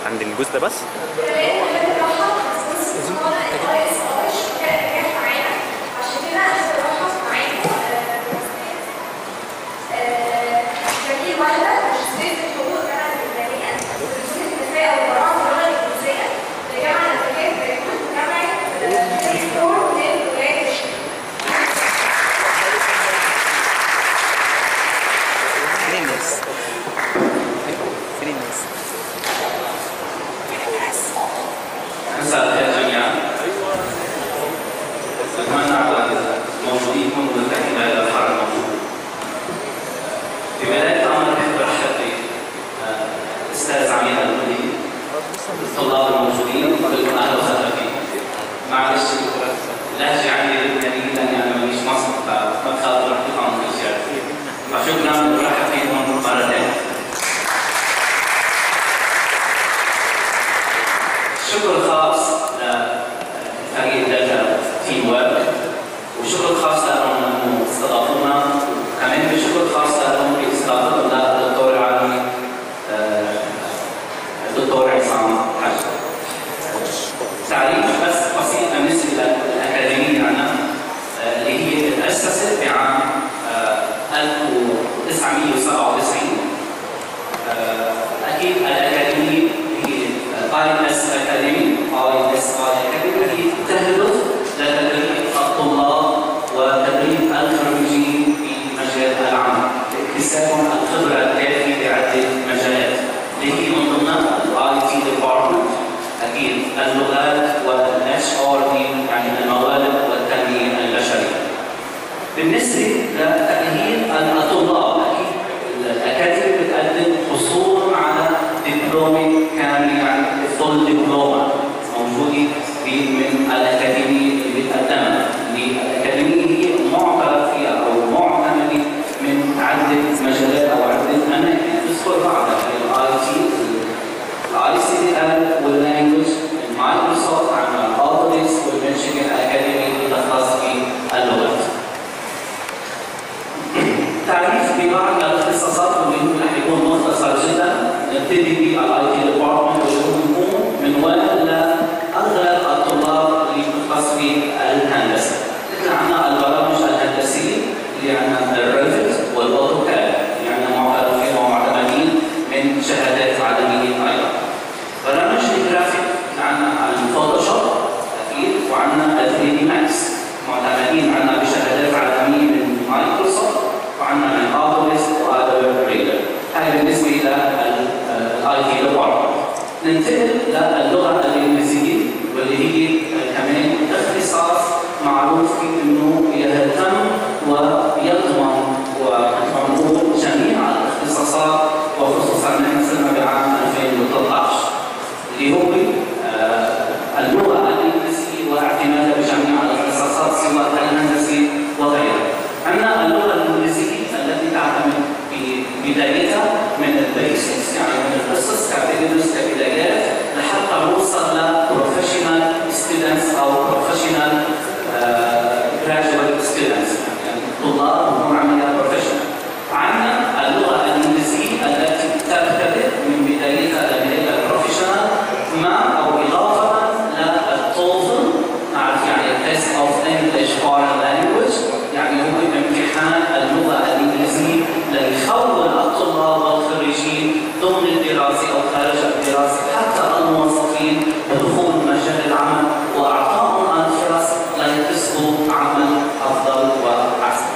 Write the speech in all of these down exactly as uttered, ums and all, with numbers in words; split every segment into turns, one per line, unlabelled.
عند الجزء ده بس.
مساء الخير جميعا. أتمنى على موجودينكم والتحية إلى الحر الموجود. في بداية الأمر أحب أرحب بالأستاذ عميد المدير، الطلاب الموجودين، وبكم أهلا وسهلا فيكم. معلش اللهجة عندي لبنانية لأني أنا ماليش مصر فما بخاطر راح تفهموا كل شيء. فشكرا وبرحب فيكم مرة ثانية. شكر خاص لفريق دلتا تيم ورك، وشكر خاص لهم انه استضافونا، وكمان بشكر خاص لهم باستضافتهم للدكتور العالمي الدكتور عصام حج. تعريف بس بسيط بالنسبه للاكاديميه عنا اللي هي تاسست بعام ألف وتسعمئة وسبعة وتسعين. اكيد الاكاديميه آي إس أكاديمي، آي إس أكاديمي هي تهدف لتدريب الطلاب وتدريب الخريجين في مجال العمل، لاكتسابهم الخبرة الكافية بعدة مجالات، اللي هي من ضمنها ال آي تي Department، أكيد اللغات وال إتش آر دي يعني الموارد والتنمية البشرية. بالنسبة لتأهيل الطلاب، أكيد الأكاديمي بتقدم حصول على دبلومة كاملة يعني فول دبلومة موجودة في من الأكاديمية اللي بتقدمها، اللي الأكاديمية هي معترف فيها أو معتمدة من عدة مجالات أو عدة أماكن تذكر بعضها الآي تي، الآي سي دي إل واللانجوج، المايكروسوفت، عندنا الأوتوديسك والميشيغان أكاديمي اللي خاص في اللغات. تعريف ببعض الاختصاصات واللي رح يكون مختصر جدا. نبتدي بالاي تي ديبارتمنت واللي هو بيكون من وين لاغلب الطلاب اللي بتخص في الهندسه. مثل عندنا البرامج الهندسيه اللي عندنا الريفت والاوتوكاد اللي عندنا معترفين ومعتمدين من شهادات عالميه ايضا. برامج الجرافيك عندنا الفوتوشوب اكيد، وعندنا ثري دي ماكس معتمدين عندنا بشهادات عالميه من مايكروسوفت، وعندنا من اوتوديسك وادوبي ريدر. هذه بالنسبه للاي تي ديبارتمنت. ننتقل للغه الانجليزيه واللي هي كمان اختصاص معروف في انه يهتم ويضمن ونقول جميع الاختصاصات، وخصوصا نحن صرنا بعام ألفين وثلاثة عشر اللي هو اللغه الانجليزيه واعتمادها بجميع الاختصاصات سواء الهندسيه وغيرها. عندنا اللغه الانجليزيه التي تعتمد بدايتها من البيسكس يعني من القصص كبدايات كبدايات لحتى نوصل لبروفيشنال ستودنتس او بروفيشنال جراجويت ستودنتس يعني طلاب وهم عمليات بروفيشنال. عندنا اللغه الانجليزيه التي تبتدئ من بدايتها لنهايه البروفيشنال مع او اضافه للتوفل، نعرف يعني التست اوف انجلش فورين لانجويج، يعني هو امتحان اللغه الانجليزيه ليخول الطلاب والخريجين ضمن الدراسه او خارج الدراسه حتى الموظفين بدخول مجال العمل واعطائهم الفرص ليكتسبوا عمل افضل واحسن.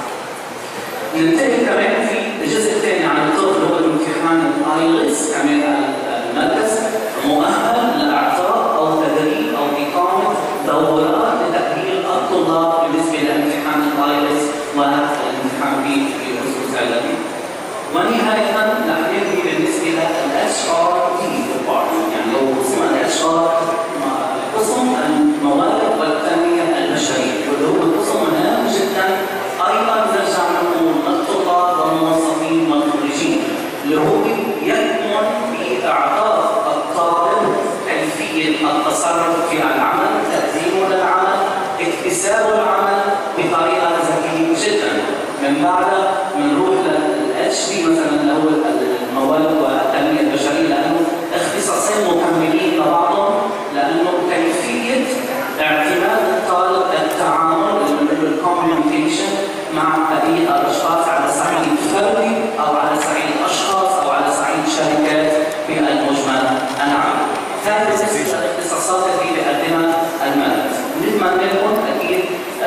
ننتهي كمان في الجزء الثاني عن الطب اللي هو الامتحان الايلتس، كمان المدرس مؤهل لاعطاء او تدريب او اقامه دورات لتاهيل الطلاب بالنسبه لامتحان الايلتس والامتحان في خصوص العلمي. ونهايه نحن ننهي بالنسبه للاتش ار دي ديبارتمنت، يعني هو قسم الاتش ار قسم الموارد والتنميه البشريه، واللي هو قسم مهم جدا ايضا نرجع نقول للطلاب والموظفين والخريجين، اللي هو يكمن باعطاء الطالب كيفيه التصرف في العمل، تقديمه للعمل، اكتساب العمل بطريقه ذكيه جدا. من بعدها بنروح للاتش دي مثلا اللي هو الموارد والتنميه البشريه، لانه اختصاصات الدراستين مكملين لبعضهم، لانه كيفيه اعتماد الطالب التعامل الكوميونيكيشن مع بقيه الاشخاص على صعيد فردي او على صعيد اشخاص او على صعيد شركات بالمجمل العام. هذه بالنسبه للاختصاصات التي بيقدمها المركز. نتمنى لكم اكيد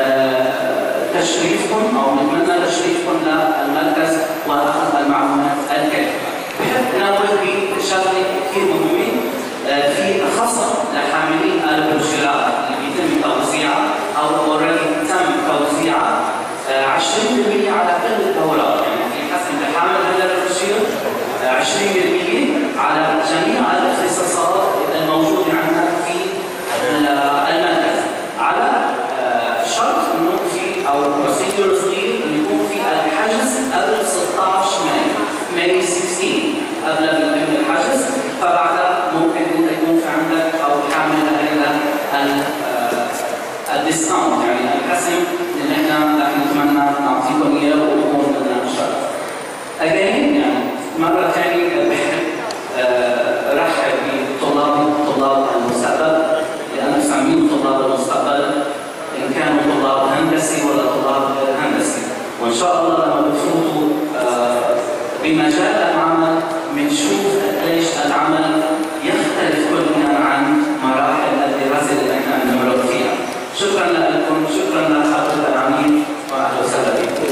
تشريفكم او نتمنى تشريفكم للمركز واخذ المعلومات الكافيه. بحب ننوه بشغله كثير مهمه، في خصم لحاملين البروشورات اللي بيتم توزيعها او اوريدي تم توزيعها عشرين بالمئة على كل الدورات، يعني في حسب لحامل هذا البروشور عشرين بالمئة على جميع الاختصاصات الموجوده عندنا في المركز، على شرط انه في او بروسيدور صغير انه يكون في الحجز قبل ستة عشر مايو، مايو ستة عشر قبل ما يتم الحجز، فبعدها ممكن انت يكون في عندك او حامل هذا الديسكاونت، يعني القسم اللي احنا رح نتمنى نعطيكم اياه ويكون لنا شرف. اجين يعني مره ثانيه بحب رحب بطلاب طلاب المستقبل، لأن مسمين طلاب المستقبل إن كانوا طلاب هندسي ولا طلاب هندسي، وإن شاء الله لما بتفوتوا بمجال العمل بنشوف قديش العمل يختلف كليا عن مراحل الدراسة اللي احنا بنمرق فيها. شكرا لكم، شكرا لحضرة العميد وأهلا وسهلا بكم.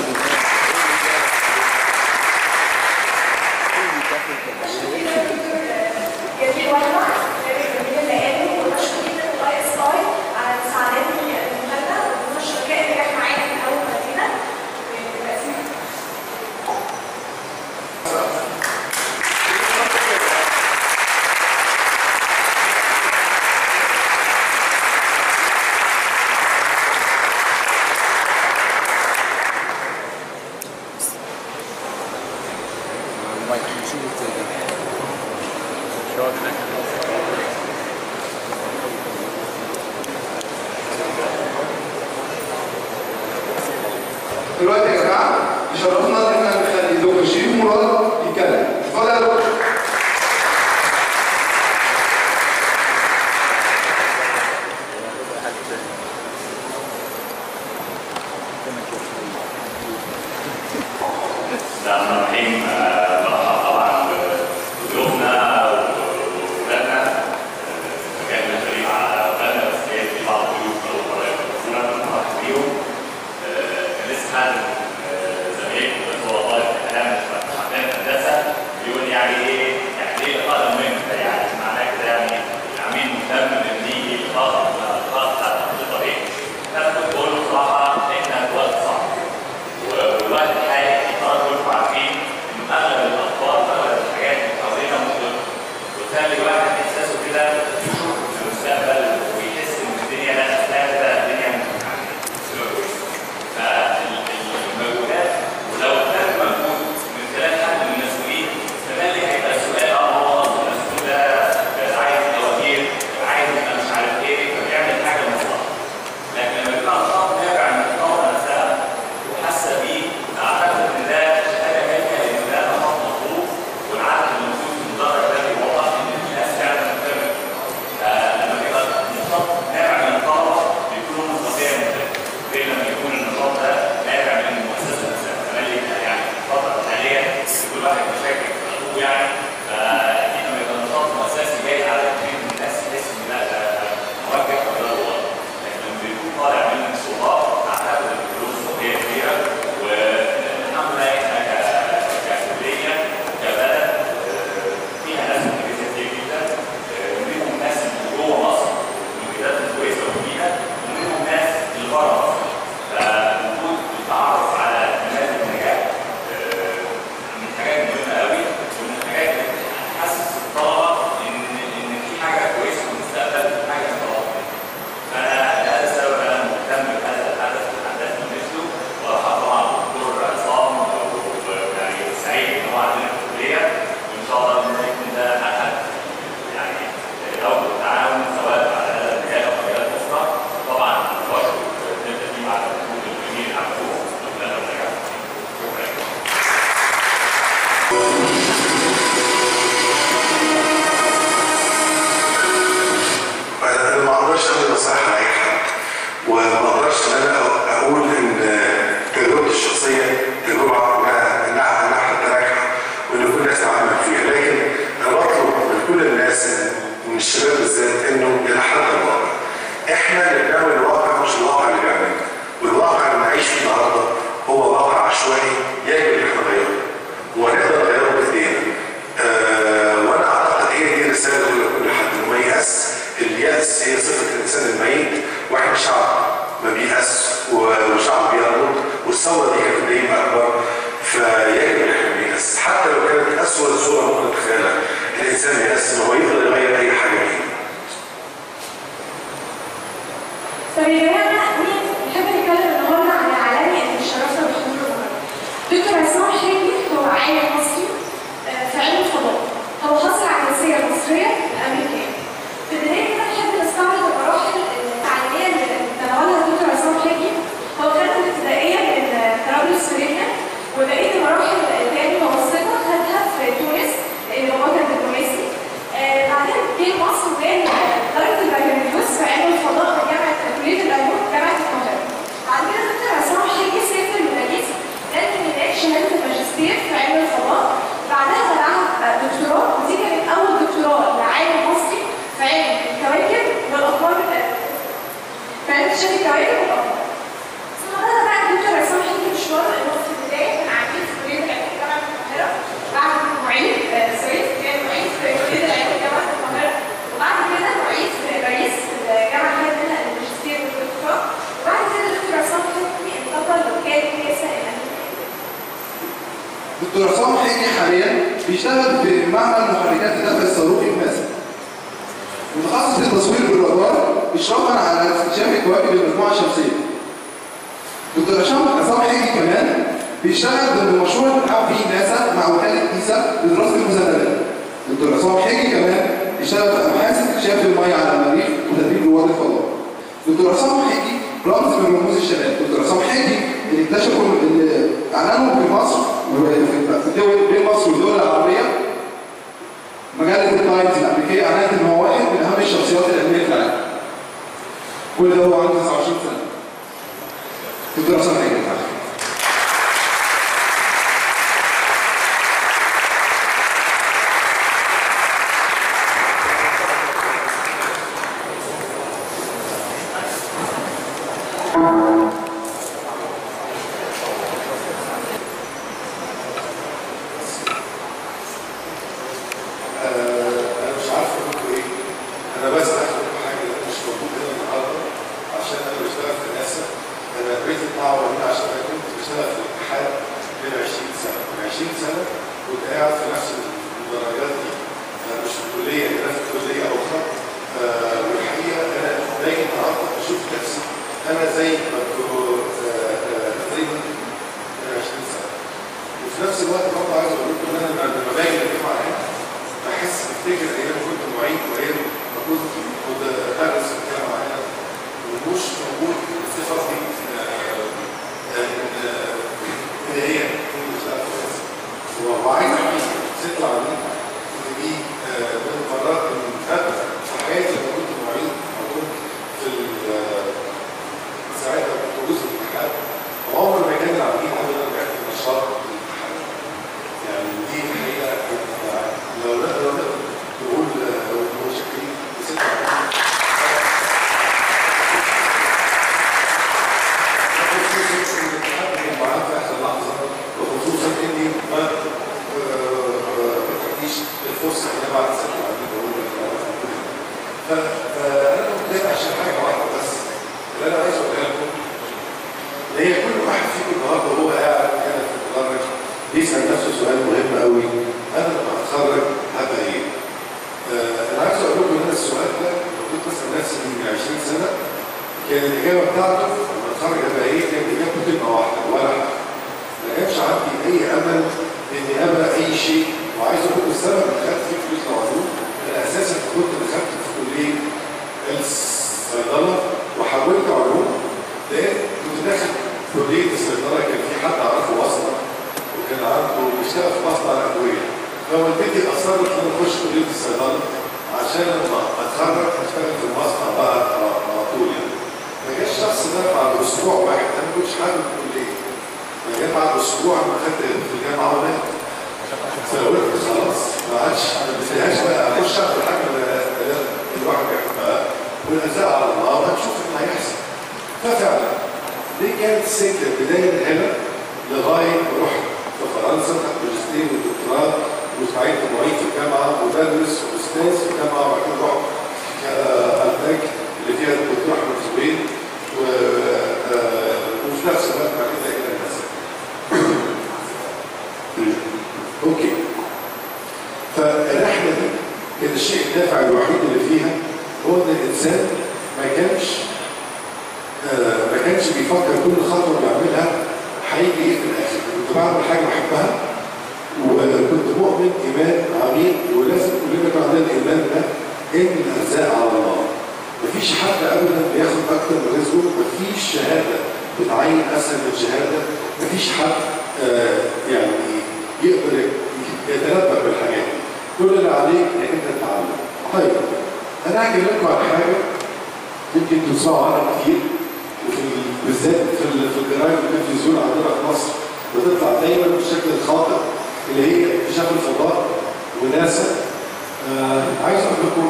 دلوقتي يا جماعه يشرفنا ان احنا نخلي دكتور شريف مراد يتكلم. اتفضل يا دكتور.
بسم الله الرحمن الرحيم. مرحبا طبعا بضيوفنا واولادنا، مجالنا الكريم على اولادنا، بس في بعض الضيوف او قرايب كثيره مرحبا بيهم. لسه حالا زمايلكم
الانسان الميت واحد شعب ما بيأس وشعب بيربط، والثوره دي كانت قيمه اكبر، فيجب ان احنا بنيأس حتى لو كانت اسوء صوره ممكن تتخيلها. الانسان يأس ان هو يقدر يغير اي حاجه فيه.
طب يا جماعه نحب نتكلم النهارده عن العالمي اللي شرفنا بحضور النهارده. دكتور عصام حجي هو عالم مصري في علم الفضاء. هو حصل على الجنسيه المصريه الامريكيه. في البدايه كده نحب نستعرض المراحل التعليميه اللي تناولها دكتور عصام حجي. هو خد الابتدائيه من طرابلس سوريا، وبقيه المراحل اللي هي المتوسطه خدها في تونس لان باباه كان دبلوماسي. آه بعدين جه مصر وكان درجه البكالوريوس في علم الفضاء في جامعه كليه العلوم جامعه القاهره. بعد كده دكتور عصام حجي سافر لباريس، نال هناك شهاده الماجستير في علم الفضاء. بعدها بلعها دكتوراه، ودي كانت اول دكتوراه لعالم مصري في علم الكواكب والاقمار الثلاثه. في علم اكتشاف الكواكب والاقمار. ثم بدا بقى دكتور عصام حجي مشوار انه في البدايه كان عميد في كليه العلوم جامعه القاهره، بعد معيد سوري كان معيد في كليه العلوم جامعه القاهره، وبعد كده معيد في باريس في الجامعه اللي خد منها الماجستير والدكتوراه، وبعد كده دكتور عصام حجي انتقل لوكاله ناسا الامريكيه.
دكتور عصام حجي حاليا بيشتغل في معمل محركات الدفع الصاروخي الناسا. متخصص التصوير بالرادار اشرافا على اكتشاف كواكب المجموعه الشمسيه. دكتور عصام حجي كمان بيشتغل ضمن مشروع التعاون في ناسا مع وكاله نيسا لدراسه المذنبات. دكتور عصام حجي كمان بيشتغل في ابحاث اكتشاف المياه على المريخ وتدريب رواد الفضاء. دكتور عصام حجي رمز من رموز الشباب. دكتور عصام حجي اللي اكتشفوا اللي اعلنوا في مصر وفي الدول بين مصر والدول العربيه، مجله التايمز الامريكيه اعلنت ان هو واحد من اهم الشخصيات العلميه في العالم. كل ده هو عنده تسعة وعشرين سنه. دكتور عصام حجي.
مدرس واستاذ في الجامعه، وبعد كده رحت كالتاك اللي فيها
الانسان ما كانش آه ما كانش بيفكر كل خطوه بيعملها هيجي ايه في الاخر. كنت بعمل حاجه بحبها وكنت مؤمن ايمان عميق، ولازم كلنا يكون عندنا الايمان ده ان الارزاق على الله. مفيش حد ابدا بياخد اكتر من رزقه، مفيش شهاده بتعين اسهل من شهاده، مفيش حد آه يعني يقدر يتنبأ بالحاجات دي. كل اللي عليك انك انت تتعلم. طيب انا هحكي لكم عن حاجه يمكن تسمعوا عنها كتير، وفي بالذات في في الجرايد والتلفزيون عندنا في مصر بتطلع دايما بالشكل الخاطئ اللي هي اكتشاف الفضاء وناسا. آه عايز اقول لكم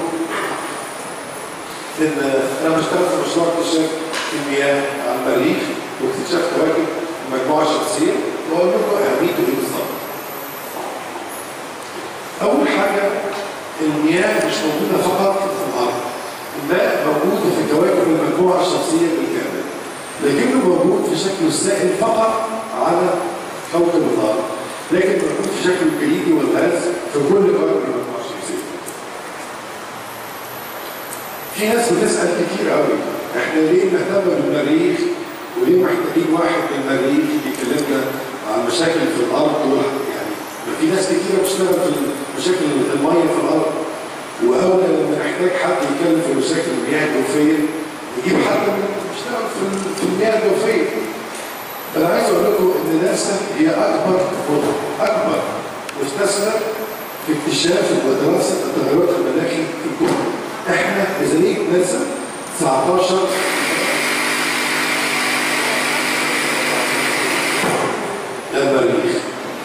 ان انا بشتغل في مشروع اكتشاف المياه على المريخ واكتشاف كواكب المجموعه الشمسيه، واقول لكم اهميته ايه بالظبط. اول حاجه المياه مش موجوده فقط في الارض، الماء موجود في كواكب المجموعه الشمسيه بالكامل، لكنه موجود في شكل سائل فقط على كوكب الارض، لكن موجود في شكل الجليدي والغاز في كل كواكب المجموعه الشمسيه. في ناس بتسال كتير قوي احنا ليه نهتم بالمريخ وليه محتاجين واحد من المريخ يكلمنا عن مشاكل في الارض. يعني في ناس كتير بتشتغل في مشاكل الميه في الارض، واولا لما نحتاج حد يتكلم في مشاكل المياه الجوفيه نجيب حد يشتغل في المياه الجوفيه. انا عايز اقول لكم ان ناسا هي اكبر اكبر مستثمر في اكتشاف ودراسه التغيرات المناخيه في الكون. احنا ميزانيه ناسا تسعتاشر ده المريخ.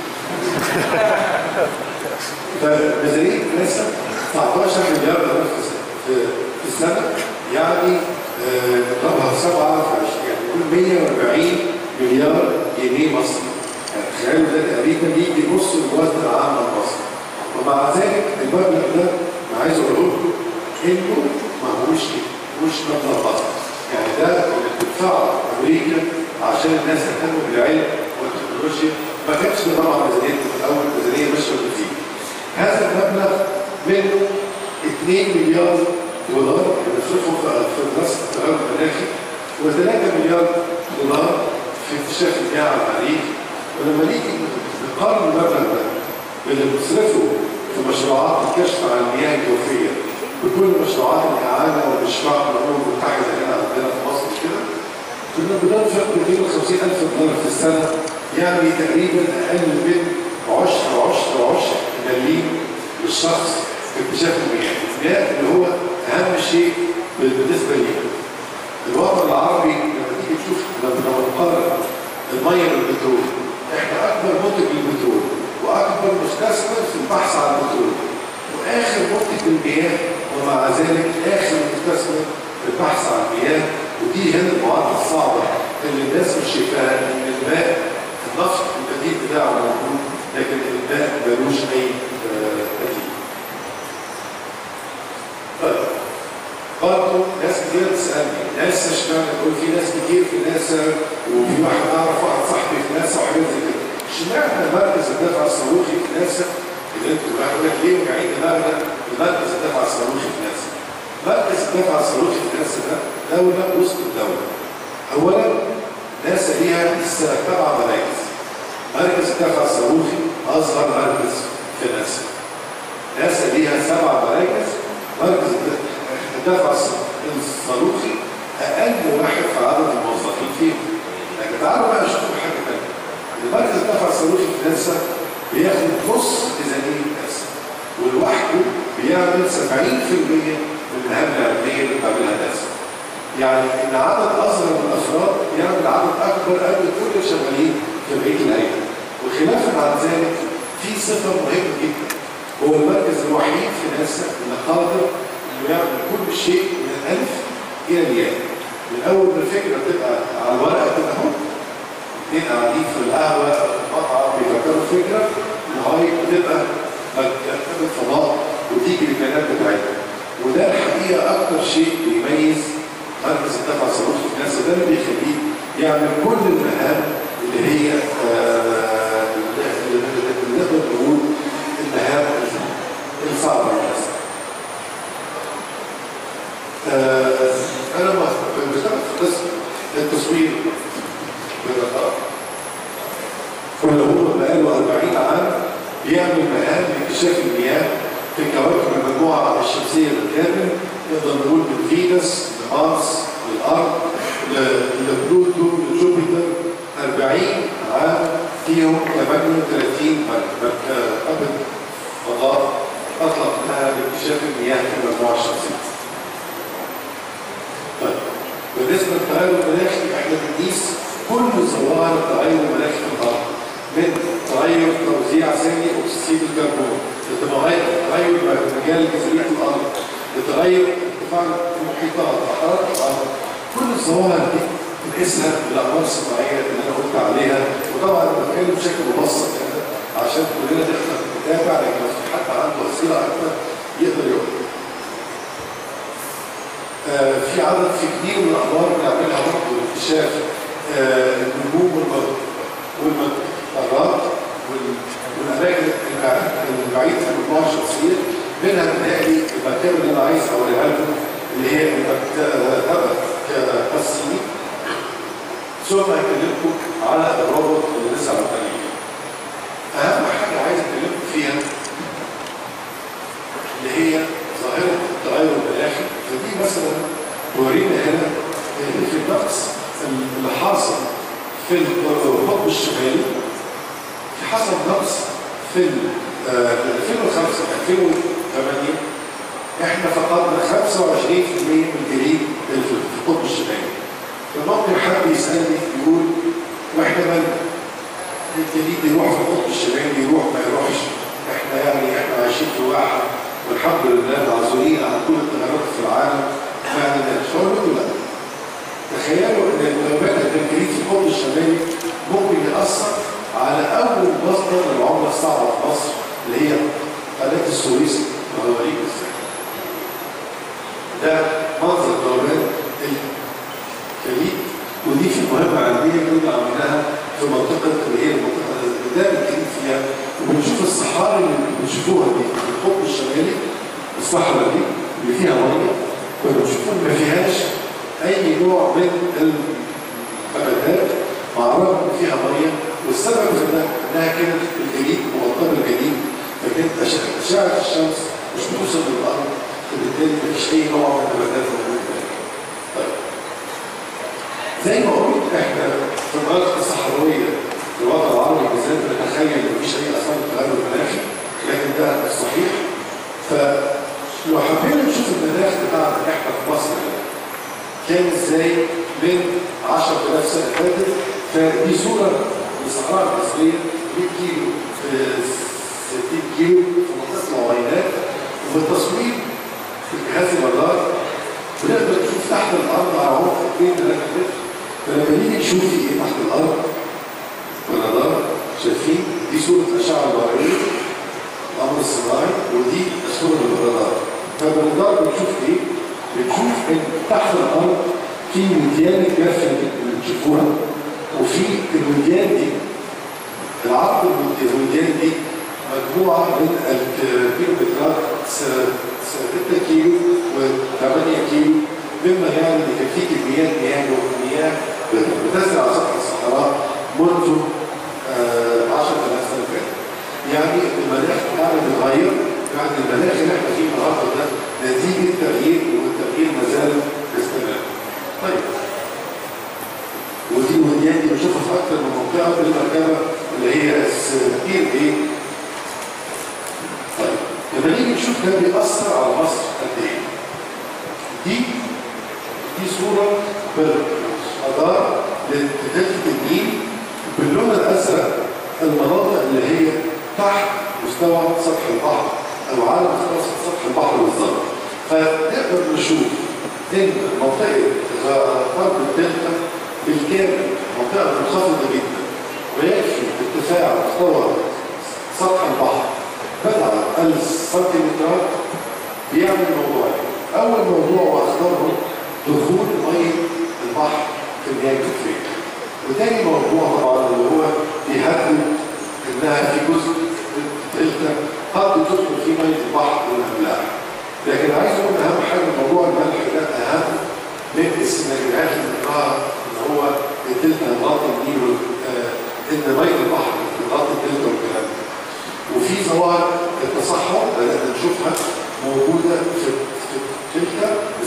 فميزانيه ناسا تسعتاشر مليار دولار في السنه، يعني رقمها سبعه في عشرين، يعني كل مية واربعين مليار جنيه مصري. يعني تخيلوا ده تقريبا يجي نص الوزن العام المصري. ومع ذلك المبلغ ده انا عايز اقول لكم انه ما هوش مش مبلغ بسيط. يعني ده اللي بتدفعه امريكا عشان الناس تهتم بالعلم والتكنولوجيا. ما كانش طبعا ميزانيه في الاول، ميزانيه ماشيه بتزيد. هذا المبلغ منه اتنين مليار دولار بنصرفه في دراسه التغير المناخي، وثلاثة مليار دولار في اكتشاف المياه على المريخ. ولما نيجي نقارن المبلغ ده باللي بنصرفه في مشروعات الكشف عن المياه الجوفيه بكل مشروعات الاعانه والاشراق بالامم المتحده هنا عندنا في مصر كده، كنا بننفق مئتين وخمسين ألف دولار في السنه، يعني تقريبا اقل من عشر عشر عشر مليم للشخص في اكتشاف المياه. المياه اللي هو اهم شيء بالنسبه لينا. الوطن العربي لما تيجي تشوف لما نقارن الميه بالبترول، احنا اكبر منتج للبترول واكبر مستثمر في البحث عن البترول، واخر منتج للمياه، ومع ذلك اخر مستثمر في البحث عن المياه. ودي هنا المعادله الصعبه اللي الناس مش شايفاها، ان الماء النفط البديل بتاعه موجود، لكن الماء ملوش اي بديل. طيب برضه ناس كتير بتسالني ناسا اشمعنى؟ تقول في ناس كتير في ناسا، وفي واحد اعرف واحد صاحبي في ناسا وحاجات زي كده. اشمعنى مركز الدفع الصاروخي في ناسا؟ اللي انتوا بقول لك ليه وجعين دماغنا مركز الدفع الصاروخي في ناسا؟ مركز الدفع الصاروخي في ناسا ده دوله وسط الدوله. اولا ناسا ليها سبع مراكز. مركز الدفع الصاروخي اصغر مركز في ناسا. ناسا ليها سبع مراكز. مركز الدفع الصاروخي اقل واحد في عدد الموظفين فيه. لكن تعالوا بقى نشوفوا حاجه ثانيه. مركز الدفع الصاروخي في ناسا بياخد نص ميزانيه ناسا، ولوحده بيعمل سبعين بالمية من المهام العلميه اللي بتعملها ناسا. يعني ان عدد اصغر من الافراد يعمل عدد اكبر قبل كل الشغالين في بقيه الهيئه. وخلافا عن ذلك في صفه مهمه جدا، هو المركز الوحيد في ناسا اللي قادر انه يعمل كل شيء من الالف الى الياء. من اول ما الفكره تبقى على الورقه كده اهو، اثنين قاعدين في القهوه او في المطعم بيفكروا فكره لغايه ما تبقى مركبه فضاء وتيجي البيانات بتاعتها. وده الحقيقه اكثر شيء بيميز مركز الدفع الصاروخي في ناسا، ده اللي بيخليه يعمل كل المهام اللي هي اللي نقدر نقول المهام الصعبه للناس. نقدر نقول من فينوس لمارس للارض لبلوتو لجوبيتر أربعين عام فيهم ثمانية وثلاثين قبل فضاء اطلق لها باكتشاف المياه في المجموعه الشمسيه. طيب بالنسبه للتغير المناخي احنا بنقيس كل ظواهر التغير المناخي في الارض، من تغير توزيع ثاني اكسيد الكربون، لتغير مجال جاذبيه الارض، لتغير ارتفاع المحيطات، حراره الارض. كل الظواهر دي بنقيسها بالاقمار الصناعيه اللي انا قلت عليها، وطبعا انا بتكلم بشكل مبسط كده عشان كلنا نقدر نتابع، لكن لو في حد عنده اسئله اكثر يقدر يقول. آه في عدد في كتير من الاقمار بنعملها برضه لاكتشاف آه النجوم والمجرات والاماكن البعيده في المجموعه الشمسيه، منها بتهيألي المكتبه اللي انا عايز اوريها لكم اللي هي المكتبه كبسيني، ثم هكلمكم على الروبوت اللي لسه عملناه. اهم حاجه عايز اكلمكم فيها اللي هي ظاهره التغير المناخي. فدي مثلا تورينا هنا ان في النقص اللي حاصل في القطب الشمالي، في حصل نقص في ألفين وخمسة ألفين وثمانية احنا فقدنا خمسة وعشرين بالمئة من الجليد اللي في القطب الشمالي. فممكن حد يسالني يقول واحنا مالنا؟ الجليد يروح في القطب الشمالي يروح ما يروحش، احنا يعني احنا عايشين في واحد والحمد لله معزولين عن كل التغيرات في العالم، ما عندناش. هقول لكم لا. تخيلوا ان لو بدأ الجليد في القطب الشمالي ممكن يأثر على اول مصدر للعمله الصعبه في مصر اللي هي قناه السويس وغواليك الساحل. ده منظر دوران الجليد، ودي في مهمه علميه كنا عملناها في منطقه اللي هي المنطقه اللي ده الجليد فيها، وبنشوف الصحاري اللي بنشوفوها دي في القطب الشمالي، الصحراء دي اللي فيها ميه، وبنشوف ما فيهاش اي نوع من النباتات مع الرغم ان فيها ميه، والسبب في ده انها كانت الجليد مغطاه بالجليد، فكانت اشعه الشمس مش بتوصل للارض، وبالتالي مفيش اي نوع من النباتات موجوده. طيب زي ما قلت احنا في المناطق الصحراويه في الوطن العربي بالذات بنتخيل ان مفيش اي اثار للتغير المناخي، لكن ده مش صحيح. فلو حبينا نشوف المناخ بتاعنا احنا في مصر كان ازاي من عشرة آلاف سنه فاتت، فدي صوره للصحراء المصريه مئة كيلو في ستين كيلو في منطقه العوينات، وبالتصوير في جهاز الرادار بنقدر نشوف تحت الارض على عمق اثنين ثلاثة متر. فلما نيجي نشوف في ايه تحت الارض بالرادار شايفين دي صوره الاشعه الضوئيه الامر الصناعي، ودي صوره بالرادار. فبالرادار بنشوف ايه؟ بنشوف ان تحت الارض في وديان الجافه اللي بتشوفوها، وفي الوديان دي العرض الوديان دي مجموعه من الكيلومترات ستة كيلو وثمانية كيلو، مما يعني ان كان في كميات مياه مياه بتنزل على سطح الصحراء منذ عشرة آلاف سنه فاتت. يعني المناخ بتاعنا بيتغير، يعني المناخ اللي احنا فيه النهارده ده نتيجه تغيير، والتغيير ما زال مستمر. طيب ودي الوديان دي بنشوفها في اكثر من منطقه في المركبه اللي هي السكين ايه؟ طيب لما نيجي نشوف ده بيأثر على مصر قد ايه؟ دي دي صوره بالرادار لدلتا النيل باللون الازرق، المناطق اللي هي تحت مستوى سطح البحر او على مستوى سطح البحر بالظبط. فنقدر نشوف ان منطقه غرب الدلتا بالكامل منطقه منخفضه جدا، ويكفي ارتفاع مستوى سطح البحر بضع ألف سنتيمترات بيعمل موضوعين. اول موضوع واخطرهم دخول ميه البحر في المياه الجوفيه، وتاني موضوع طبعا اللي هو بيهدد انها في جزء الدلتا قد تدخل فيه ميه البحر والاملاح. لكن عايز اقول اهم حاجه موضوع الملح ده اهم من السيناريوهات اللي بنقراها ان هو الدلتا غطى النيل، ان ميه البحر غطى الدلتا والكلام ده. وفي ظواهر التصحر بدأنا نشوفها موجوده في الدلتا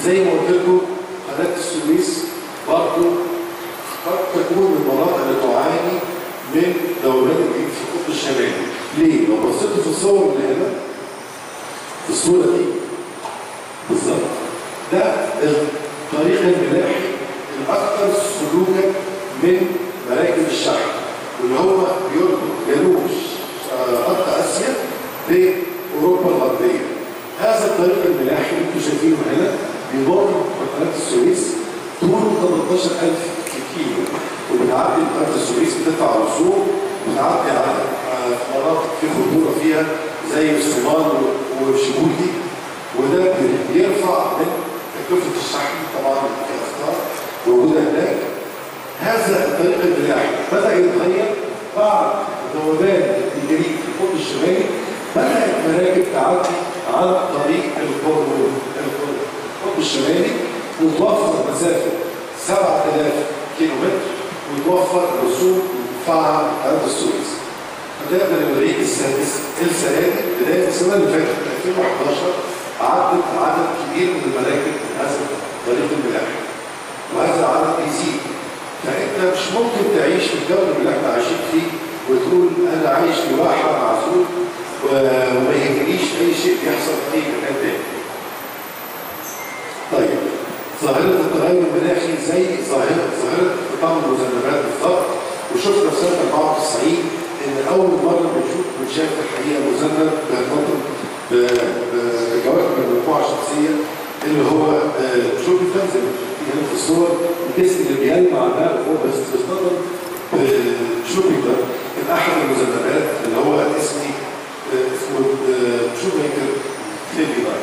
وزي ما قلت لكم قناه السويس برضه قد تكون من المناطق اللي تعاني من ذوبان الجليد في القطب الشمالي. ليه؟ لو بصيتوا في الصور اللي هنا في الصوره دي بالظبط ده الطريق الملاحي الاكثر سلوكا من مراكب الشحن واللي هو بيربط جنوب شرق اسيا باوروبا الغربيه. هذا الطريق الملاحي اللي انتم شايفينه هنا بيمر بقناه السويس طوله ثمانية عشر ألف كيلو وبتعدي قناه السويس بتدفع رسوم وبتعدي على مناطق في خطوره فيها زي الصومال وجيبوتي وده بيرفع من تكلفه الشحن طبعا في اخطار موجوده هناك. هذا الطريق الملاحي بدا يتغير بعد ذوبان الجليد في القطب الشمالي. بدات مراكب تعدي عن طريق القطب الشمالي وتوفر مسافه سبعة آلاف كيلو متر وتوفر رسوم مدفوعه قناه السويس. هنقدر نوريك السادس السنه دي بدايه السنه اللي فاتت ألفين وأحد عشر عدت عدد كبير من المراكب من هذا الطريق الملاحي وهذا العدد بيزيد. فانت مش ممكن تعيش في الجو اللي احنا عايشين فيه وتقول انا عايش في واحه معزول وما يهمنيش اي شيء بيحصل في اي مكان تاني. طيب ظاهره التغير المناخي زي ظاهره ظاهره تطور المذنبات بالضبط وشفنا في سنه أربعة وتسعين ان اول مره بنشوف بنشاف الحقيقه مذنب بيرتبط بجواكب المجموعه الشمسيه اللي هو شوفي تنزل هنا في الصور الجسم اللي بيلمع ده هو بس بيستخدم شوبينجر من احد المذنبات اللي هو اسمي اسمه شوبينجر كليفي لاين.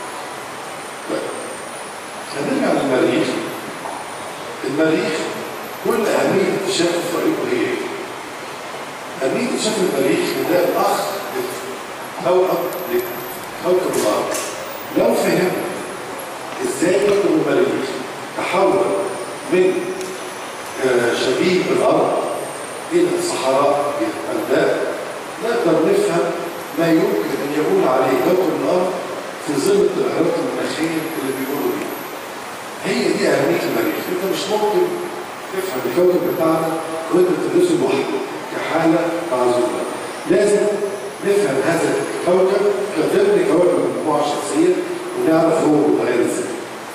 هنرجع للمريخ. المريخ كل اهميه اكتشاف طريقه هي ايه؟ اهميه اكتشاف المريخ ان ده الاخ للكوكب لكوكب الارض. لو فهمنا ازاي كوكب المريخ تحول من شبيه بالارض الى صحراء البلدان نقدر نفهم ما يمكن ان يقول عليه كوكب الارض في ظل التغيرات المناخيه اللي بيقولوا بيها. هي دي اهميه المريخ. انت مش ممكن تفهم الكوكب بتاعنا وانت بتدرسه لوحده كحاله معزوله. لازم نفهم هذا الكوكب كضمن كواكب المجموعه الشمسيه ونعرف هو متغير ازاي.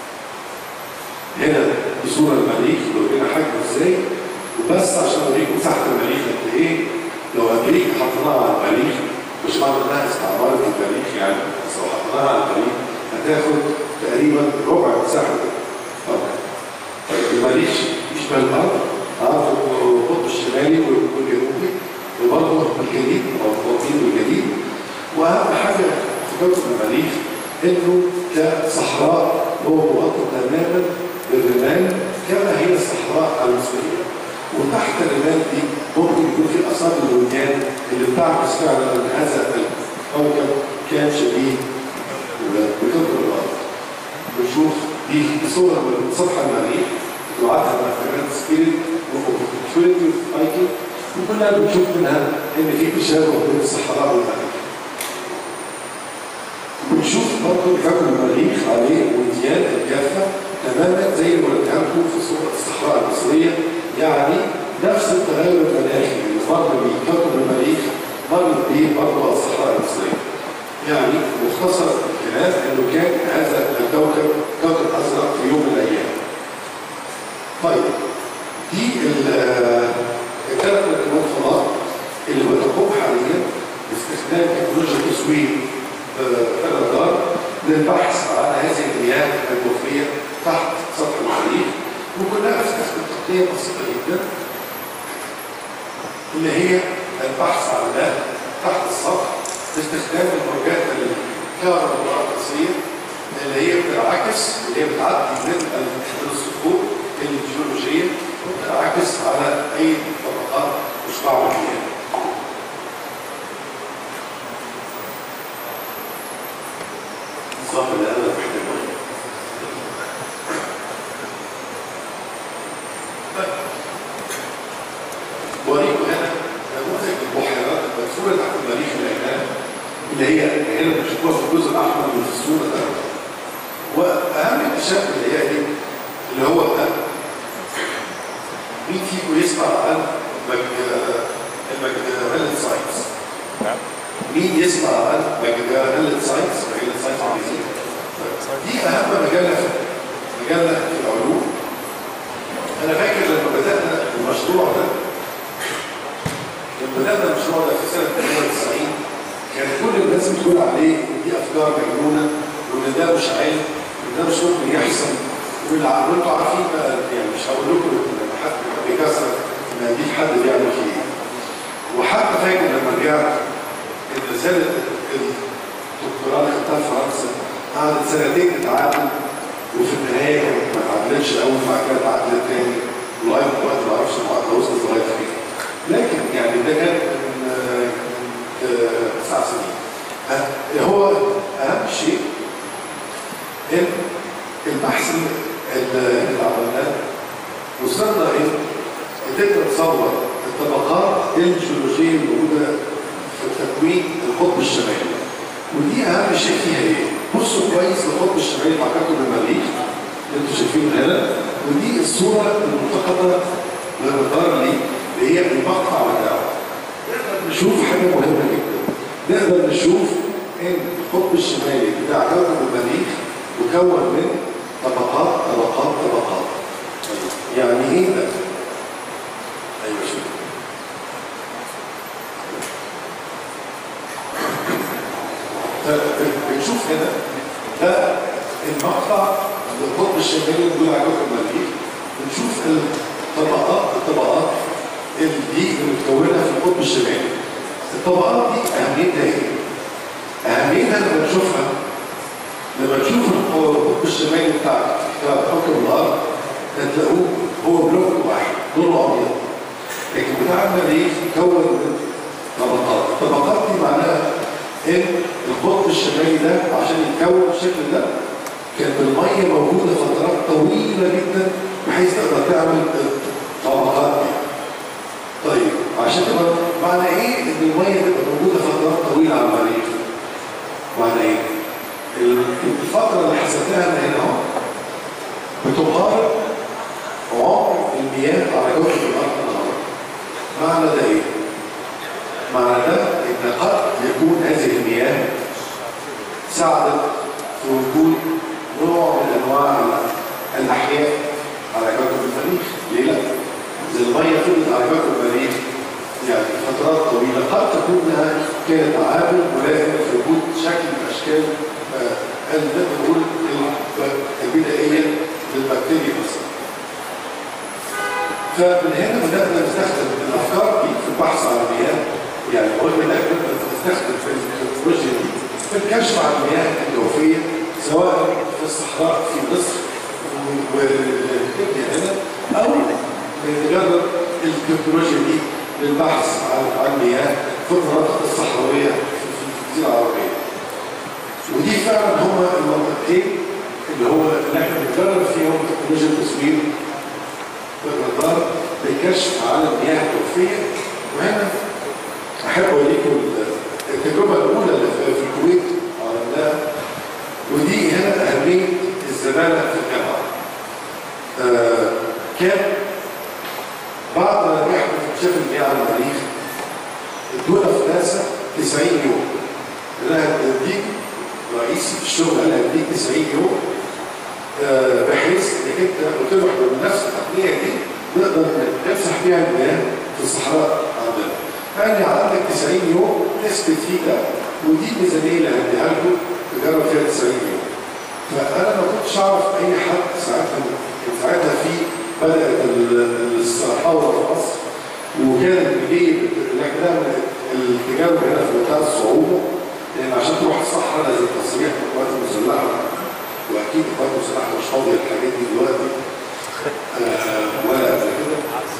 هنا دي صوره المريخ ورينا حجمه ازاي وبس عشان اوريكم مساحه المريخ قد ايه. لو امريكا حطيناها على المريخ مش معنى انها استعمرت المريخ يعني بس لو حطيناها على المريخ هتاخد تقريبا ربع مساحه الارض. طيب المريخ يشبه الارض عارف القطب الشمالي والجنوبي وبرضه الجليد او البطين والجليد. واهم حاجه في كوكب المريخ انه كصحراء هو مغطى تماما بالرمال كما هي الصحراء المصريه وتحت الرمال دي ممكن يكون في اثار البنيان اللي بتعكس فعلا ان هذا الكوكب كان شبيه بكوكب الارض. بنشوف دي صور من سطح المريخ وعدها مركبات سبيريت وفوتوفيلتي ايكل وكلنا بنشوف منها ان في تشابه بين الصحراء والمريخ. بنشوف برضه كوكب المريخ عليه وديان الجافه تماما زي ما وريتها لكم في صوره الصحراء المصريه. يعني نفس التغير المناخي اللي مر بيه كوكب المريخ مر بيه برضه الصحراء المصريه. يعني مختصر الكلام انه كان هذا الكوكب كوكب ازرق في يوم من الايام. طيب دي الثلاث مركبات فضاء اللي بتقوم حاليا باستخدام تكنولوجيا تصوير الرادار للبحث عن هذه المياه الجوفيه تحت سطح المريخ وكلها بتستخدم تقنيه بسيطه جدا اللي هي البحث عن الماء تحت السطح باستخدام الموجات الكهرومغناطيسيه اللي هي بتنعكس اللي هي بتعدي من الصخور الجيولوجيه وبتنعكس على اي طبقات مشبعه بالمياه. الصف اللي انا محتاجه. بوريكم هنا نموذج البحيرات المدفونه تحت المريخ العناب اللي هي هنا بتشوفوها في الجزء الاحمر من الصوره ده. واهم اكتشاف اللي هي دي اللي هو ده مين فيكم يسمع عن الماجدالين ساينس؟ مين يسمع عن ماجدالين ساينس؟ ماجدالين ساينس عايزين دي اهم مجله مجله في العلوم. انا فاكر لما بدانا المشروع ده لما بدانا المشروع ده في سنه ثمانية وتسعين كان كل الناس بتقول عليه دي افكار مجنونه وان ده مش علم وده مش ممكن يحصل وانتوا عارفين بقى يعني مش هقول لكم لما حد بيكسر ان دي حد بيعمل فيه ايه. وحتى فاكر لما رجعت رساله الدكتوراه اللي خدتها في فرنسا قعدت سنتين تتعادل وفي النهايه ما اتعادلتش الاول وبعد كده اتعادلت تاني لغايه دلوقتي ما اعرفش المعادله وصلت لغايه فين. لكن يعني ده كان من تسع سنين. هو اهم شيء ان البحث اللي عملناه وصلنا ايه؟ قدرنا نصور الطبقات الجيولوجيه الموجوده في تكوين القطب الشمالي. ودي اهم شيء فيها ايه؟ بصوا كويس للقطب الشمالي مع كوكب المريخ اللي انتوا شايفينه هنا، ودي الصوره الملتقطه للرادار ليه اللي هي المقطع بتاعه. نقدر نشوف حاجه مهمه جدا. نقدر نشوف ان القطب الشمالي بتاع كوكب المريخ مكون من طبقات طبقات طبقات. يعني ايه ده؟ ايوه شوف. بنشوف هنا ده المقطع للقطب الشمالي اللي بيقول على كوكب المريخ. بنشوف الطبقات الطبقات اللي دي المتكونه في القطب الشمالي. الطبقات دي اهميتها ايه؟ اهميتها لما نشوفها لما تشوف القطب الشمالي بتاع كوكب الارض هتلاقوه هو بلوك واحد لونه ابيض. لكن بتاع المريخ مكون من طبقات. الطبقات دي معناها ان القطب الشمالي ده عشان يتكون بالشكل ده كانت الميه موجوده فترات طويله جدا بحيث تقدر تعمل الطبقات دي. طيب عشان تبقى معنى ايه ان الميه تبقى موجوده فترات طويله على المريخ؟ معنى ايه؟ الفتره اللي حسبتها انا هنا اهو بتقارب عمر المياه على كوكب الارض النهارده. معنى ده ايه؟ معنى ده ان قد يكون هذه المياه ساعدت في وجود نوع من انواع الاحياء على كوكب المريخ. ليه لا؟ اذا الميه فضلت على كوكب المريخ يعني فترات طويله قد تكون انها كانت عامل ملائم في وجود شكل من اشكال نقدر نقول البدائيه للبكتيريا مثلا. فمن هنا بدانا نستخدم الافكار دي في البحث عن المياه. يعني قلنا ان احنا نستخدم في التكنولوجيا دي في الكشف عن المياه الجوفيه سواء في الصحراء في مصر وليبيا هنا او نجرب التكنولوجيا دي للبحث عن عن المياه في المناطق الصحراويه في الجزيره العربيه. ودي فعلا هما المنطقتين اللي هو اللي احنا بنجرب فيهم تكنولوجيا التصوير بالرادار للكشف عن المياه الجوفيه. وهنا احب اوريكم التجربه الاولى اللي في الكويت عملناها. ودي هنا اهميه الزماله في الجامعه. آه كان بعد ما نجحنا في اكتشاف المياه على المريخ ادونا في ناسا تسعين يوم. انا هديك رئيسي في الشغل قال هديك تسعين يوم آه بحيث انك انت قلت له احنا بنفس التقنيه دي نقدر نمسح بيها المياه في الصحراء عندنا. قال لي عندك تسعين يوم تثبت فيه ده ودي الميزانيه اللي هديها لكم تجرب فيها تسعين يوم. فانا ما كنتش اعرف اي حد ساعتها كان ساعتها في بدات الصحراء في مصر وكان بيجي انك تعمل التجارب هنا في منتهى الصعوبه لان عشان تروح الصحراء لازم تصريح من القوات المسلحه واكيد القوات المسلحه مش فاضيه الحاجات دي دلوقتي آه ولا قبل كده.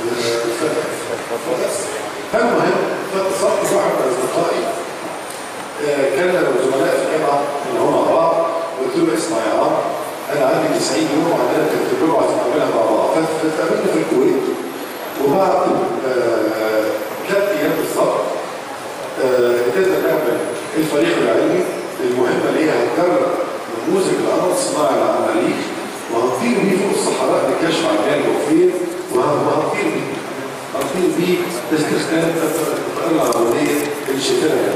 فالمهم فاتصلت بواحد من اصدقائي آه كان زملاء في الجامعه اللي هم مع بعض وقلت له اسمع يا عم انا عندي تسعين يوم وعندنا تجربه عايزين نعملها مع بعض. فاتقابلنا في الكويت وبعد آه ثلاث ايام بالظبط ابتدينا نعمل الفريق العلمي المهمه اللي هي هتكرر نموذج القمر الصناعي على المريخ، وهنطير بيه فوق الصحراء للكشف عن المياه الجوفيه، وهنطير بيه هنطير بيه لاستخدام الطائره العربيه اللي شايفينها.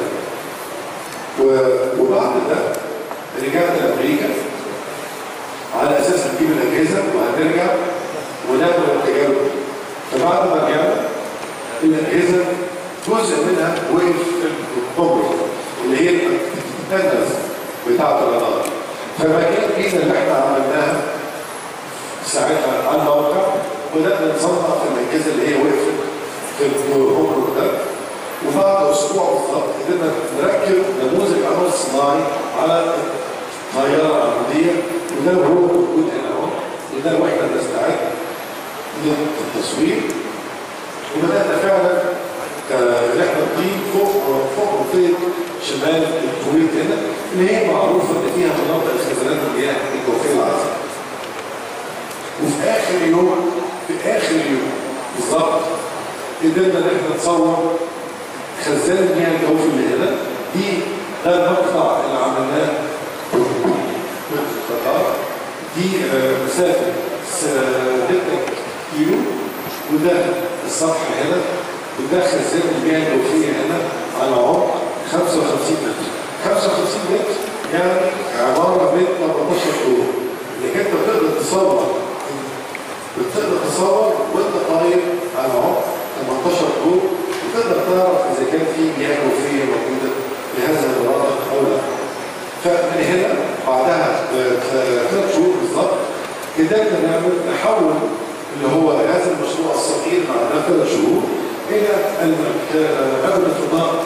وبعد ده رجعنا لامريكا على اساس نجيب الاجهزه وهنرجع ونعمل التجارب. فبعد ما رجعنا الاجهزه جزء منها وقف في القمر اللي هي التندس بتاعت الرادار. فمكان فينا اللي احنا عملناها ساعتها على الموقع وبدأنا نصنع في الاجهزه اللي هي وقفت في القمر ده. وبعد اسبوع بالظبط قدرنا نركب نموذج قمر صناعي على طياره عموديه، وده هو موجود هنا اهو، وده واحنا بنستعد للتصوير. وبدأنا فعلا ان احنا نطير فوق فوق منطقه شمال الكويت هنا اللي هي معروفه ان فيها مناطق خزانات المياه الجوفيه العظيمه. وفي اخر يوم في اخر يوم بالظبط قدرنا ان احنا نصور خزان المياه الجوفي اللي هنا. دي ده المقطع اللي عملناه في القطار. دي مسافه ستة كيلو، وده السطح هنا، وده خزان المياه الجوفيه هنا على عمق خمسة وخمسين متر. خمسة وخمسين متر يعني عباره من أربعتاشر دور. انك انت بتقدر تصور بتقدر تصور وانت طاير على عمق أربعتاشر دور، وتقدر تعرف اذا كان في مياه جوفيه موجوده في هذا المناطق او لا. فمن هنا بعدها بثلاث شهور بالظبط قدرنا نعمل نحول اللي هو هذا المشروع الصغير بعد ثلاث شهور الى مبنى فضاء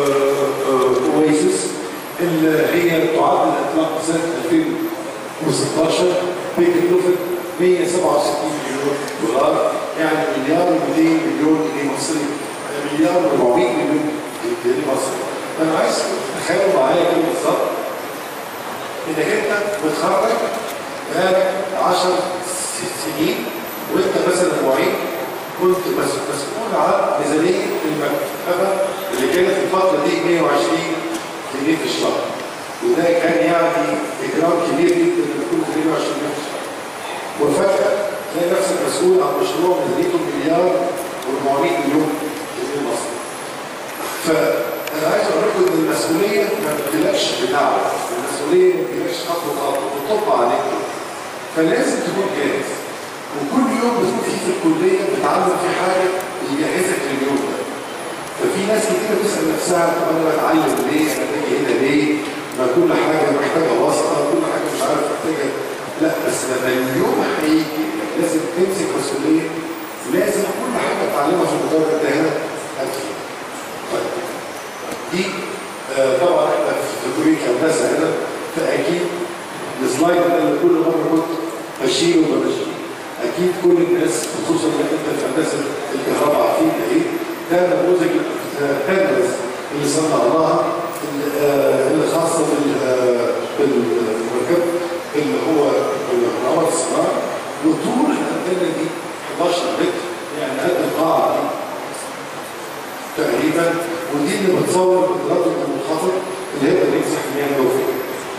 اويسس اللي هي تعد الاطلاق سنه ألفين وستاشر بتكلفه مئة وسبعة وستين مليون دولار، يعني مليار ومئتين مليون جنيه مصري، مليار وأربعمئة مليون جنيه مصري. انا عايز تخيلوا معايا كده بالظبط انك انت متخرج بقالك عشر سنين وانت مثلا معيد كنت مسؤول عن ميزانيه المكتبه اللي كانت في الفتره دي مئة وعشرين جنيه في الشهر، وده كان يعني اجرام كبير جدا ان يكون مئة وعشرين جنيه في الشهر. وفجاه تلاقي نفسك مسؤول عن مشروع ميزانيته مليار وأربعمئة مليون جنيه مصري. فانا عايز اقول لكم ان المسؤوليه ما بتجيلكش بدعوه، المسؤوليه ما بتجيلكش خطوه خطوه بتطب عليك، فلازم تكون جاهز. وكل يوم بتكون فيه في الكليه بتتعلم في حاجه يجهزك لليوم ده. ففي ناس كتير بتسال نفسها طب انا بتعلم ليه؟ انا باجي هنا ليه؟ ما كل حاجه محتاجه واسطه، كل حاجه مش عارف محتاجه. لا بس لما اليوم هيجي لازم تمسك مسؤوليه، لازم كل حاجه تتعلمها في المدرج ده هنا هتفيد. طيب دي آه طبعا احنا في كليه هندسه هنا، فاكيد السلايد ده اللي كل مره كنت بشيله وبشيله اكيد كل الناس خصوصا انك انت في هندسه الكهرباء عارفين ايه ده نموذج التندرس اللي صنعناها اللي خاصه بالمركب اللي هو القمر الصناعي. وطول الانتنه دي حداشر متر يعني قد القاعه دي تقريبا، ودي اللي بتصور بالتردد المنخفض اللي هي بتمسح المياه الجوفيه.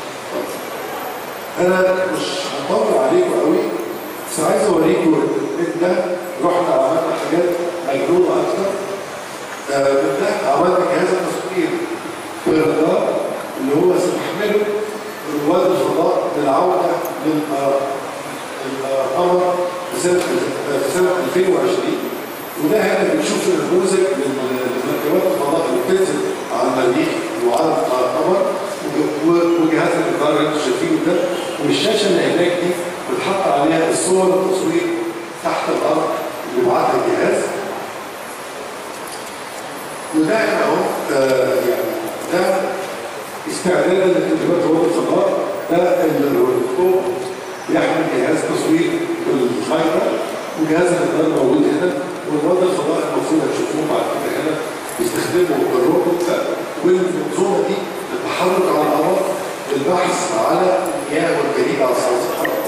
انا مش هطول عليكم قوي بس عايز اوريكم ان ده رحنا عملنا حاجات مجنونه اكتر. آه من ده عملنا جهاز التصوير بالرادار اللي هو سيحمله رواد الفضاء للعوده للقمر في سنه في سنه ألفين وعشرين. وده هنا بنشوف النموذج لمركبات الفضاء اللي بتنزل على المريخ وعلى القمر وجهاز الرادار اللي انتم شايفينه ده، والشاشه اللي هناك دي بتحط عليها الصور التصوير تحت الارض اللي بعتها الجهاز. وده هنا اهو يعني ده استعدادا لتدريبات رواد الفضاء. ده الروبوت بيحمل جهاز تصوير بالكاميرا وجهاز الرادار موجود هنا، والرواد الفضاء المفروض هتشوفوه بعد كده هنا بيستخدموا الروبوت ده والمنظومه دي للتحرك على القمر للبحث على المياه والجليد على سطح القمر.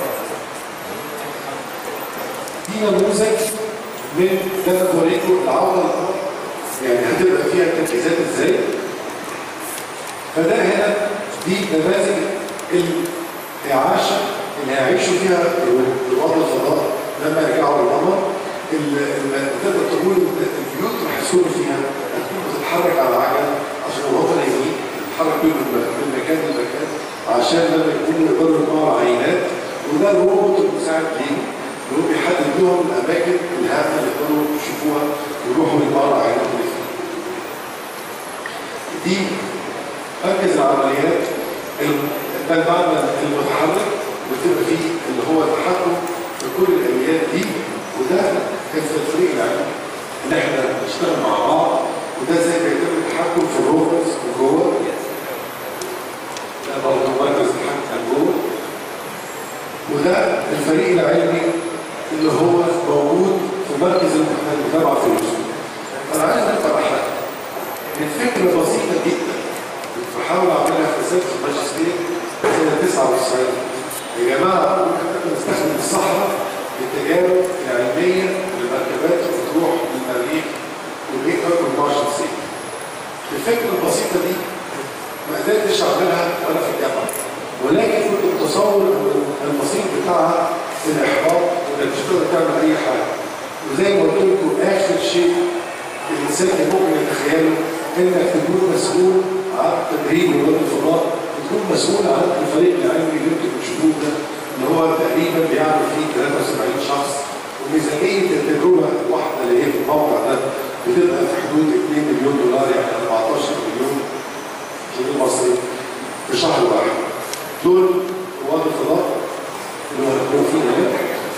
دي نموذج من ده انا بوريكم العوده للقمر يعني هتبقى فيها تركيزات ازاي. فده هنا دي نماذج إعاشة اللي هيعيشوا فيها رواد الفضاء لما يرجعوا للقمر. تقدر تقول البيوت اللي هيسكنوا فيها هتكون بتتحرك على عجل عشان الوطن يمين يتحرك بيهم من مكان لمكان عشان لما يكونوا يقدروا يجمعوا عينات. وده الروبوت المساعد ليهم اللي هو بيحدد لهم الاماكن الهامه اللي يقدروا يشوفوها ويروحوا يجمعوا عينات اللي فيها. دي مركز العمليات ده المعنى المتحرك بتبقى فيه اللي هو التحكم في كل الاليات دي. وده كان في الفريق العلمي ان احنا نشتغل مع بعض. وده ازاي بيتم التحكم في الروبوتس من جوه. ده برضه مركز التحكم جوه. وده الفريق العلمي اللي هو موجود في مركز المتابعه في الوصول. انا عايز اقرا حاجه من فكره بسيطه جدا كنت بحاول اعملها في رساله الماجستير سنه تسعة وتسعين. يا جماعه ممكن نستخدم الصحراء التجارب العلميه للمركبات اللي بتروح للمريخ والايه كاربون مارشال سي. الفكره البسيطه دي ما قدرتش اعملها وانا في الجامعه، ولكن كنت متصور ان المصير بتاعها الاحباط وانك مش هتقدر تعمل اي حاجه. وزي ما قلت لكم اخر شيء الانسان ممكن يتخيله انك تكون مسؤول عن تدريب رواد الفضاء، تكون مسؤول عن الفريق العلمي اللي انتم بتشوفوه ده اللي هو تقريبا بيعمل فيه ثلاثة وسبعين شخص. وميزانيه التجربه الواحده اللي هي في الموقع ده بتبقى في حدود اثنين مليون دولار، يعني أربعتاشر مليون جنيه مصري في شهر واحد. دول رواد الفضاء اللي هو هيكونوا فيه هنا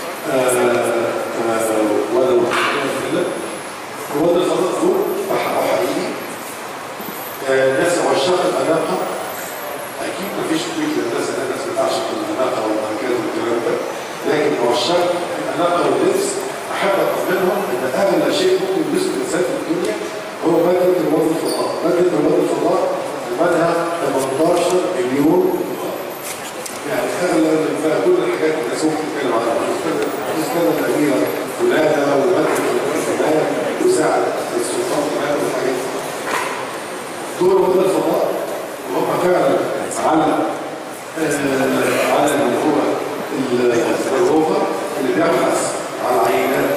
ولا كده. رواد الفضاء دول حقيقي ناس عشاق الاناقه. اكيد مفيش تويت للناس اللي الناس بتعشق الاناقه والمركز والكلام ده، لكن عشاق الاناقه واللبس احب اطمنهم ان اغلى شيء ممكن يلبسه الانسان في الدنيا هو ماده رواد الفضاء. ماده رواد الفضاء ثمنها ثمانية عشر مليون دولار. يعني اغلى من كل الحاجات اللي الناس ممكن تتكلم عنها. الاسكانه الاميره ولاده وماده الفضاء وساعد السلطان كمان والحاجات دي. دول رواد الفضاء وهم فعلا على آه على اللي هو الروفر اللي بيبحث على عينات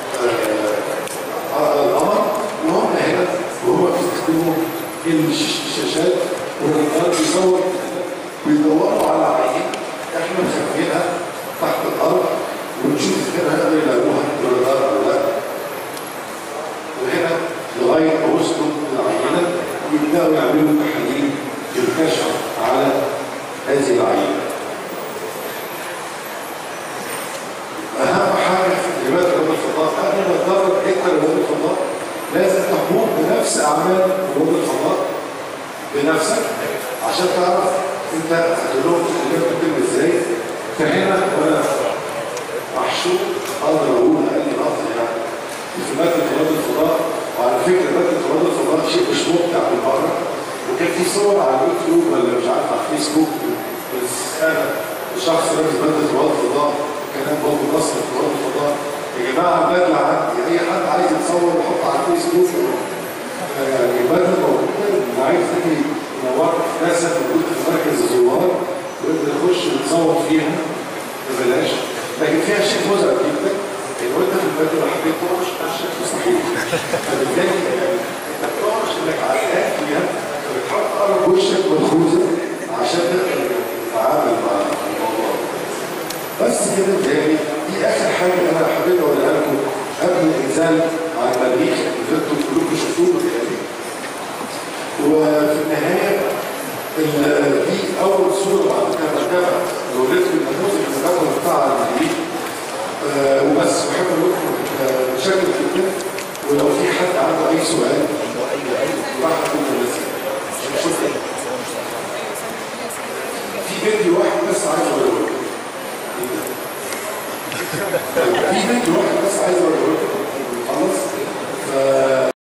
على آه القمر. وهم هنا وهم بيستخدموا الشاشات والرادار بيصور بيدوروا على عينة احنا مخبينها تحت الارض ونشوف كده هنقدر يلاقوها بالرادار او لا. وهنا لغايه ما وصلوا للعينه يبداوا يعملوا تحاليل للكشف على هذه العينه. اهم حاجه في تدريبات رواد الفضاء قبل ما تدرب انت رواد الفضاء لازم تقوم بنفس اعمال رواد الفضاء بنفسك عشان تعرف انت هتقول لهم بتتم ازاي. فهنا وانا محشور اقدر اقول اقل لفظ يعني في ماده رواد الفضاء. وعلى فكره ماده رواد الفضاء شيء مش ممتع بالمره. وكان في صور على اليوتيوب ولا مش عارف على الفيسبوك انا شخص راجل ماده رواد الفضاء كلام برضه نصر في رواد الفضاء. يا جماعه البدله عندي اي حد عايز يتصور ويحط على الفيسبوك يعني البدله موجوده اللي عايز تيجي ينورك في ناسا موجوده في مركز الزوار وانت تخش وتصور فيها ببلاش. لكن فيها شيء مزعج جدا ان وانت في البدله لو حبيت تقرش شيء مستحيل. فبالتالي يعني انت بتقرش انك عيان فيها فبتحط قرب وشك ملحوظه عشان تقدر تتعامل مع الموضوع. بس كده يعني دي اخر حاجه انا حبيت اقولها لكم قبل الانزال على المريخ اللي انتم كلكم شفتوه يعني. وفي النهايه دي اول صوره بعملها مركبه لولدتكم النموذج المركبه بتاع المريخ. أه وبس بحب اقول لكم بشكل جدا. ولو في حد عنده اي سؤال راح اقول لسه شكرا. في فيديو واحد بس عايز اقوله. في فيديو واحد بس عايز اقوله